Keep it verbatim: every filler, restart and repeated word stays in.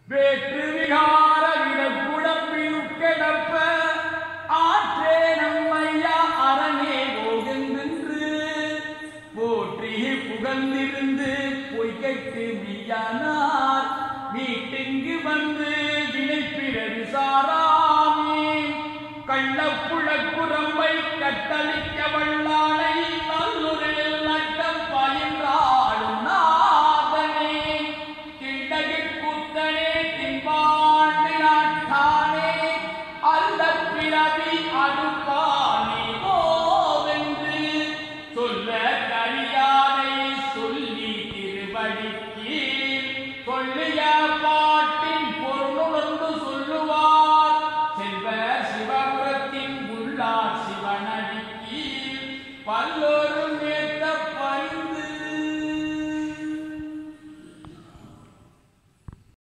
வேற்று விகார விடக்குடப்பினுக்கெடப்ப ஆற்றே நம்மையா அரணே போகின்று போற்றி புகழ்ந்திருந்து பொய்கைக்கு மெய்யானார் வீட்டிங்கு வந்து வினைப்பிற விசாராமே கள்ளப்புழக்குரம்பை கட்டளிக்க வல்ல